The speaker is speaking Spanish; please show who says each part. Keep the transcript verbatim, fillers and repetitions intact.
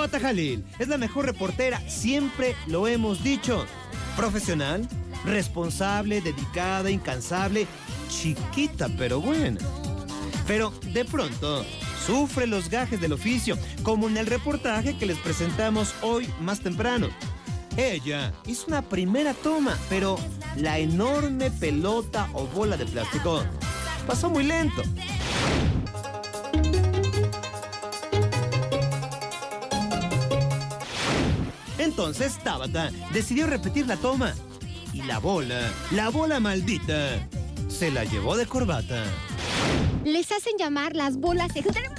Speaker 1: Tabata Jalil es la mejor reportera, siempre lo hemos dicho. Profesional, responsable, dedicada, incansable, chiquita pero buena. Pero de pronto sufre los gajes del oficio, como en el reportaje que les presentamos hoy más temprano. Ella hizo una primera toma, pero la enorme pelota o bola de plástico pasó muy lento. Entonces Tabata decidió repetir la toma. Y la bola, la bola maldita, se la llevó de corbata.
Speaker 2: Les hacen llamar las bolas extremas.